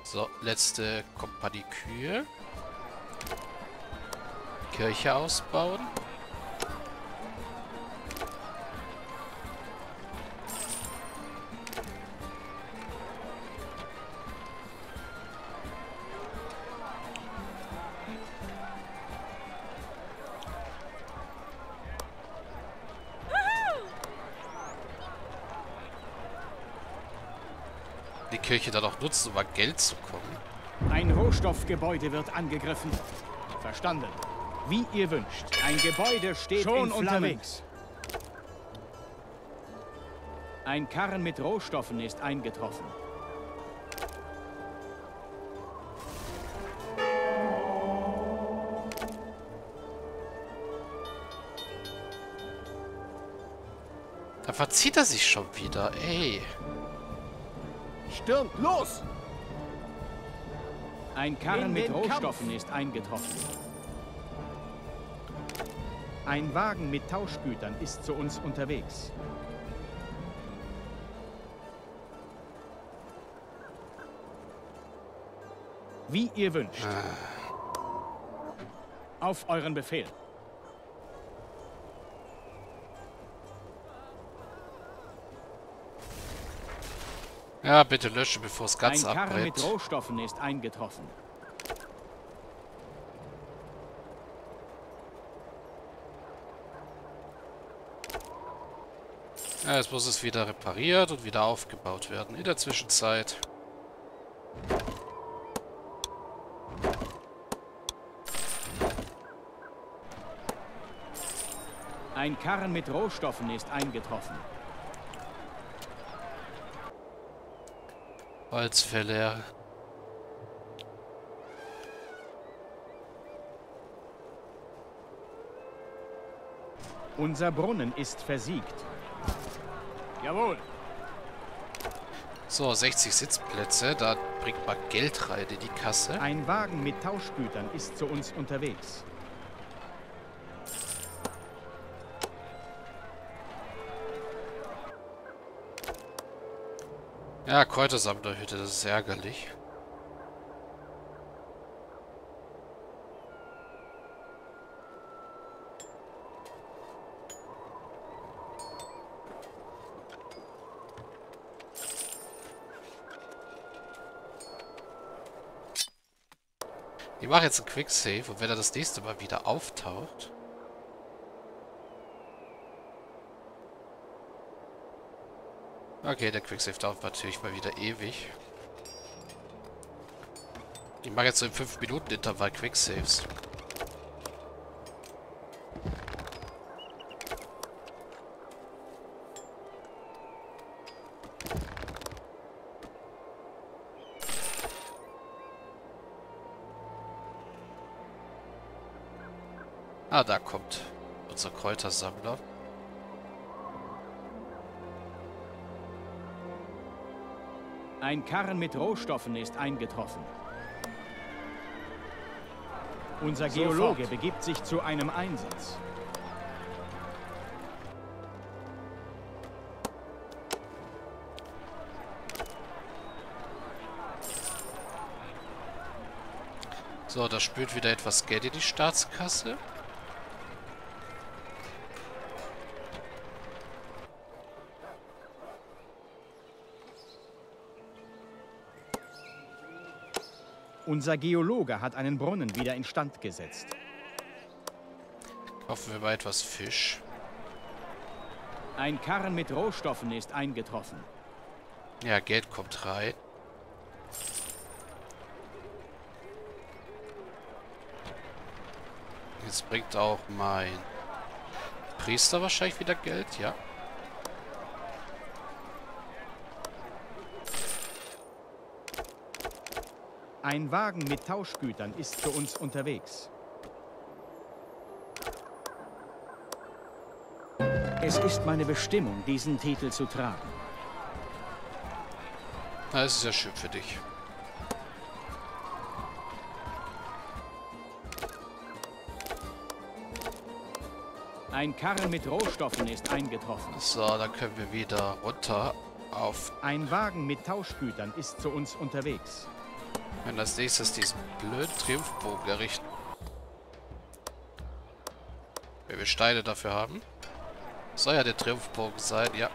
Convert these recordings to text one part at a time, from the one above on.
So, letzte Kompanie Kühe. Kirche ausbauen. Die Kirche dann auch nutzen, um an Geld zu kommen. Ein Rohstoffgebäude wird angegriffen. Verstanden. Wie ihr wünscht. Ein Gebäude steht schon unterwegs. Ein Karren mit Rohstoffen ist eingetroffen. Da verzieht er sich schon wieder, ey. Stürmt los! Ein Karren mit Rohstoffen ist eingetroffen. Ein Wagen mit Tauschgütern ist zu uns unterwegs. Wie ihr wünscht. Auf euren Befehl. Ja, bitte lösche, bevor es ganz abbrennt. Ein Karren mit abbrennt. Rohstoffen ist eingetroffen. Ja, jetzt muss es wieder repariert und wieder aufgebaut werden. In der Zwischenzeit. Ein Karren mit Rohstoffen ist eingetroffen. Holzfäller. Unser Brunnen ist versiegt. Jawohl. So, 60 Sitzplätze. Da bringt man Geld rein in die Kasse. Ein Wagen mit Tauschgütern ist zu uns unterwegs. Ja, Kräutersammlerhütte, das ist ärgerlich. Ich mache jetzt einen Quicksave und wenn er das nächste Mal wieder auftaucht... Okay, der Quicksave dauert natürlich mal wieder ewig. Ich mache jetzt so im 5-Minuten-Intervall Quicksaves. Ah, da kommt unser Kräutersammler. Ein Karren mit Rohstoffen ist eingetroffen. Unser Geologe begibt sich zu einem Einsatz. So, da spült wieder etwas Geld in die Staatskasse. Unser Geologe hat einen Brunnen wieder instand gesetzt. Kaufen wir mal etwas Fisch. Ein Karren mit Rohstoffen ist eingetroffen. Ja, Geld kommt rein. Jetzt bringt auch mein Priester wahrscheinlich wieder Geld, ja. Ein Wagen mit Tauschgütern ist zu uns unterwegs. Es ist meine Bestimmung, diesen Titel zu tragen. Na, das ist ja schön für dich. Ein Karren mit Rohstoffen ist eingetroffen. So, dann können wir wieder runter auf... Ein Wagen mit Tauschgütern ist zu uns unterwegs. Wir werden als nächstes diesen blöden Triumphbogen errichten. Wenn wir Steine dafür haben. Soll ja der Triumphbogen sein, ja.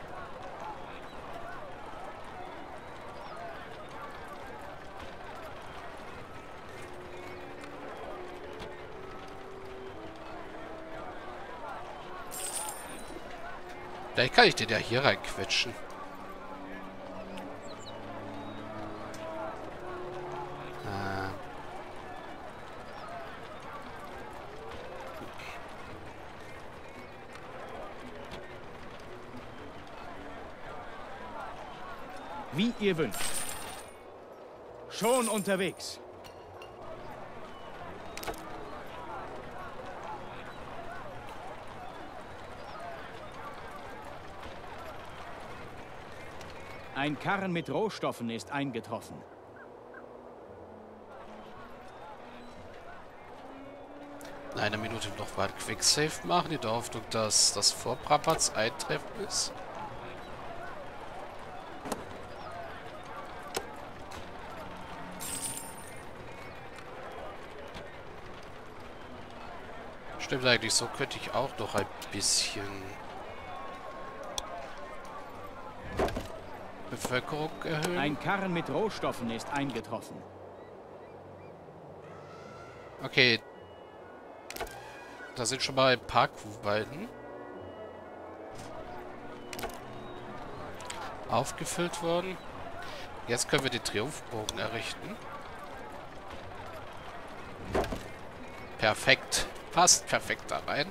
Vielleicht kann ich den ja hier reinquetschen. Wie ihr wünscht. Schon unterwegs. Ein Karren mit Rohstoffen ist eingetroffen. In einer Minute noch mal ein Quicksave machen, in der Hoffnung, dass das vor Brabants Eintreffen ist. Stimmt eigentlich, so könnte ich auch noch ein bisschen Bevölkerung erhöhen. Ein Karren mit Rohstoffen ist eingetroffen. Okay. Da sind schon mal ein paar Kuhweiden aufgefüllt worden. Jetzt können wir den Triumphbogen errichten. Perfekt. Passt perfekt da rein.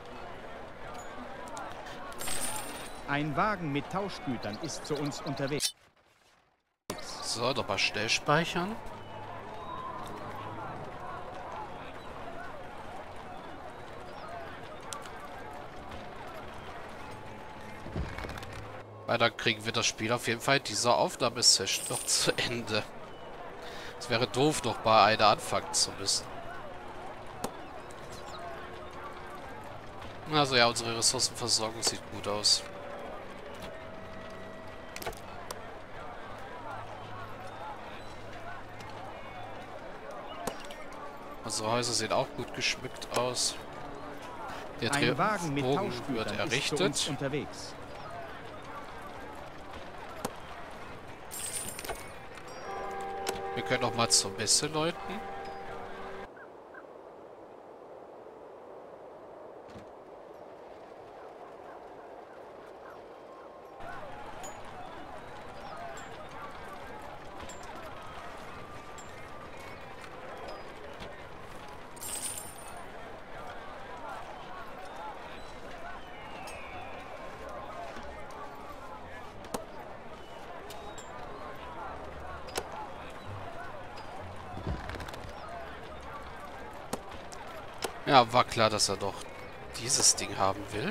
Ein Wagen mit Tauschgütern ist zu uns unterwegs. So, nochmal schnell speichern. Weil dann kriegen wir das Spiel auf jeden Fall in dieser Aufnahmesession noch zu Ende. Es wäre doof, noch bei einer anfangen zu müssen. Also ja, unsere Ressourcenversorgung sieht gut aus. Unsere Häuser sehen auch gut geschmückt aus. Der Ein Wagen mit Triumphbogen Tauschgütern wird ist zu errichtet. uns unterwegs. Wir können noch mal zur Messe läuten. Ja, war klar, dass er doch dieses Ding haben will.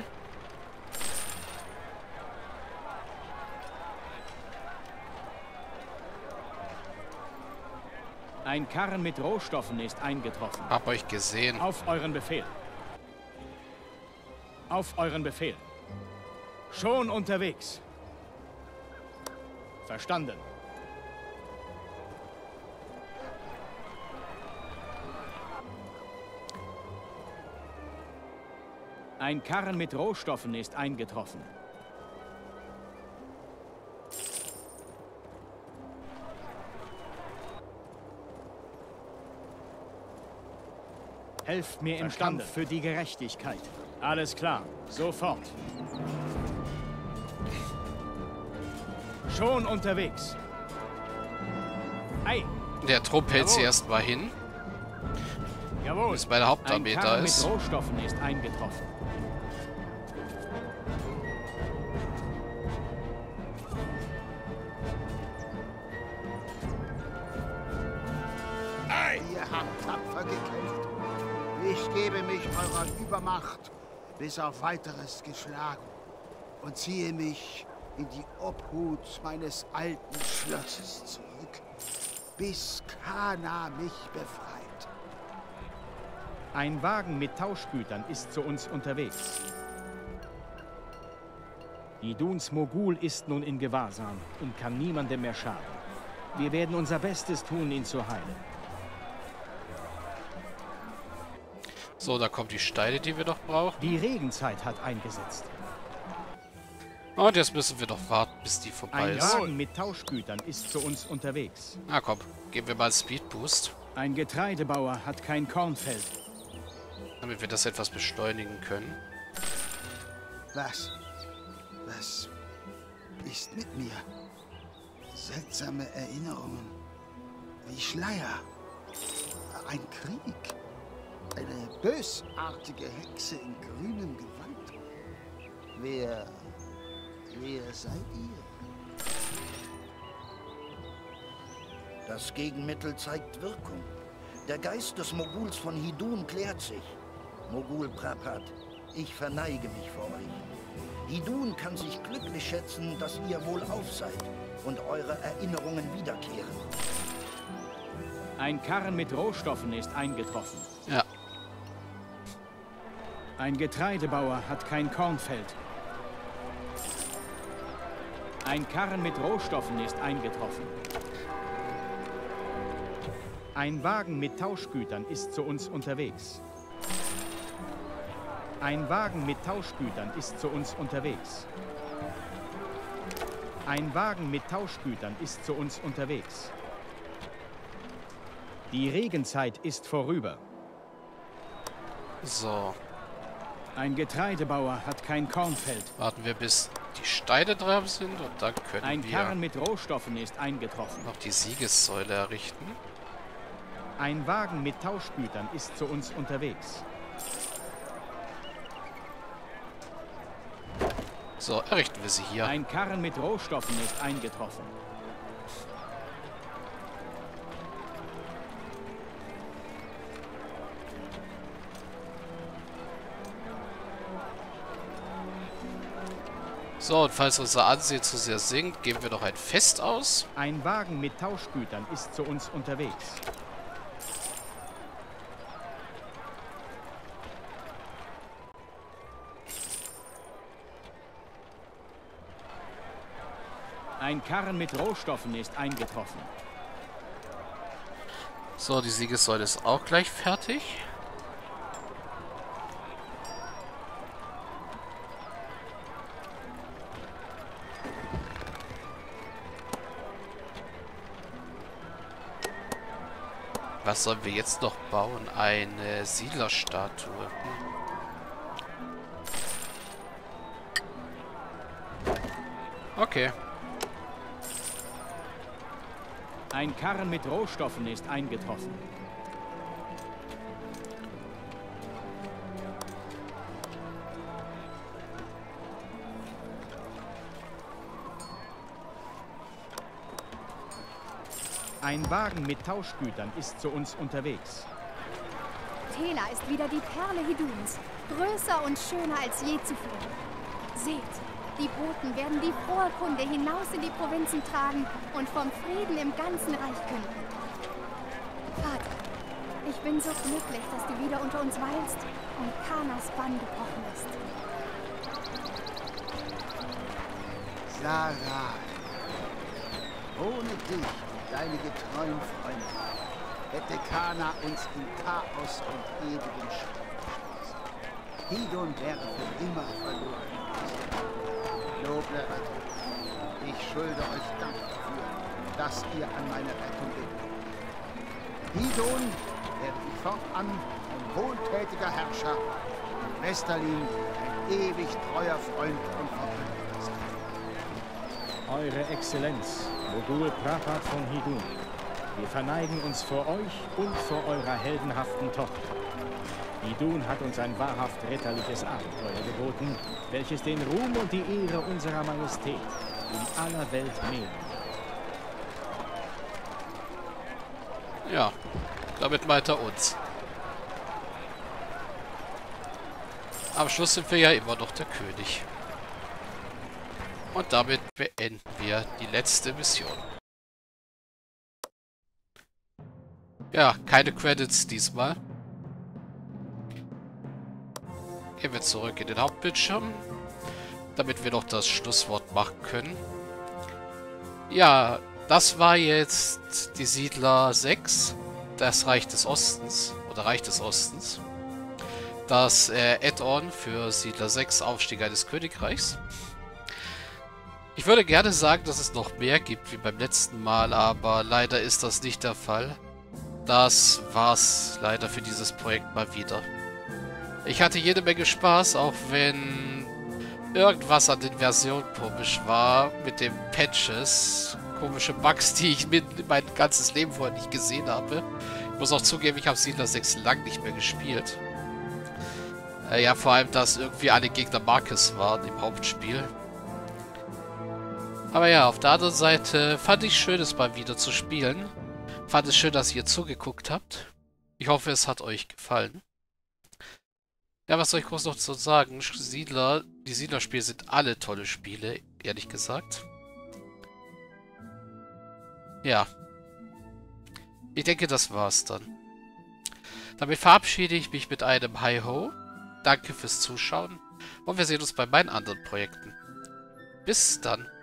Ein Karren mit Rohstoffen ist eingetroffen. Hab euch gesehen. Auf euren Befehl. Auf euren Befehl. Schon unterwegs. Verstanden. Ein Karren mit Rohstoffen ist eingetroffen. Helft mir im Kampf für die Gerechtigkeit. Alles klar, sofort. Schon unterwegs. Ei. Der Trupp hält sie erstmal hin, Jawohl. bis meine Hauptarmee Ein da Karren ist. mit Rohstoffen ist eingetroffen. Ihr habt tapfer gekämpft. Ich gebe mich eurer Übermacht bis auf Weiteres geschlagen und ziehe mich in die Obhut meines alten Schlosses zurück, bis Kana mich befreit. Ein Wagen mit Tauschgütern ist zu uns unterwegs. Die Duns Mogul ist nun in Gewahrsam und kann niemandem mehr schaden. Wir werden unser Bestes tun, ihn zu heilen. So, da kommen die Steine, die wir noch brauchen. Die Regenzeit hat eingesetzt. Und jetzt müssen wir noch warten, bis die vorbei Ein ist. Wagen mit Tauschgütern ist zu uns unterwegs. Na komm, geben wir mal Speed Boost, Ein Getreidebauer hat kein Kornfeld. damit wir das etwas beschleunigen können. Was? Was ist mit mir? Seltsame Erinnerungen. Wie Schleier. Ein Krieg. Eine bösartige Hexe in grünem Gewand. Wer seid ihr? Das Gegenmittel zeigt Wirkung. Der Geist des Moguls von Hidun klärt sich. Mogul Prapat, ich verneige mich vor euch. Hidun kann sich glücklich schätzen, dass ihr wohlauf seid und eure Erinnerungen wiederkehren. Ein Karren mit Rohstoffen ist eingetroffen. Ja. Ein Getreidebauer hat kein Kornfeld. Ein Karren mit Rohstoffen ist eingetroffen. Ein Wagen mit Tauschgütern ist zu uns unterwegs. Ein Wagen mit Tauschgütern ist zu uns unterwegs. Ein Wagen mit Tauschgütern ist zu uns unterwegs. Die Regenzeit ist vorüber. So, Ein Getreidebauer hat kein Kornfeld. warten wir, bis die Steine dran sind und dann können Ein wir Karren mit Rohstoffen ist eingetroffen. noch die Siegessäule errichten. Ein Wagen mit Tauschgütern ist zu uns unterwegs. So, errichten wir sie hier. Ein Karren mit Rohstoffen ist eingetroffen. So, und falls unser Ansehen zu sehr sinkt, geben wir noch ein Fest aus. Ein Wagen mit Tauschgütern ist zu uns unterwegs. Ein Karren mit Rohstoffen ist eingetroffen. So, die Siegessäule ist auch gleich fertig. Was sollen wir jetzt noch bauen? Eine Siedlerstatue. Okay. Ein Karren mit Rohstoffen ist eingetroffen. Ein Wagen mit Tauschgütern ist zu uns unterwegs. Tela ist wieder die Perle Hiduns, größer und schöner als je zuvor. Seht, die Boten werden die frohe Kunde hinaus in die Provinzen tragen und vom Frieden im ganzen Reich künden. Vater, ich bin so glücklich, dass du wieder unter uns weilst und Kanas Bann gebrochen ist. Sarah, ohne dich, deine getreuen Freunde, hätte Kana uns in Chaos und ewigen Schrecken gelassen. Hidun wäre für immer verloren gewesen. Noble Retter, ich schulde euch Dank dafür, dass ihr an meine Rettung geglaubt habt. Hidun werde ich fortan ein wohltätiger Herrscher und Westerlin ein ewig treuer Freund und Verbündeter sein. Eure Exzellenz, Mogul Prapat von Hidun, wir verneigen uns vor euch und vor eurer heldenhaften Tochter. Hidun hat uns ein wahrhaft ritterliches Abenteuer geboten, welches den Ruhm und die Ehre unserer Majestät in aller Welt mehren. Ja, damit meint er uns. Am Schluss sind wir ja immer noch der König. Und damit beenden wir die letzte Mission. Ja, keine Credits diesmal. Gehen wir zurück in den Hauptbildschirm, damit wir noch das Schlusswort machen können. Ja, Das war jetzt die Siedler 6, das Reich des Ostens, oder Reich des Ostens. Das Add-on für Siedler 6, Aufstieg eines Königreichs. Ich würde gerne sagen, dass es noch mehr gibt wie beim letzten Mal, aber leider ist das nicht der Fall. Das war's leider für dieses Projekt mal wieder. Ich hatte jede Menge Spaß, auch wenn irgendwas an den Versionen komisch war, mit den Patches. Komische Bugs, die ich mein ganzes Leben vorher nicht gesehen habe. Ich muss auch zugeben, ich habe Siedler 6 lang nicht mehr gespielt. Ja, vor allem, dass irgendwie alle Gegner Marcus waren im Hauptspiel. Aber ja, auf der anderen Seite fand ich schön, es mal wieder zu spielen. Fand es schön, dass ihr zugeguckt habt. Ich hoffe, es hat euch gefallen. Ja, was soll ich groß noch zu sagen? Die Siedler-Spiele sind alle tolle Spiele, ehrlich gesagt. Ja. Ich denke, das war's dann. Damit verabschiede ich mich mit einem Hi-Ho. Danke fürs Zuschauen und wir sehen uns bei meinen anderen Projekten. Bis dann.